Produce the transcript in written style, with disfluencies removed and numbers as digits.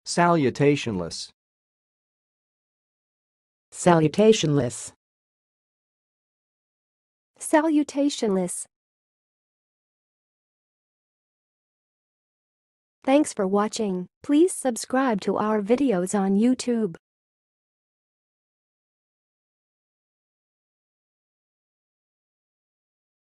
Salutationless. Salutationless. Salutationless. Thanks for watching. Please subscribe to our videos on YouTube.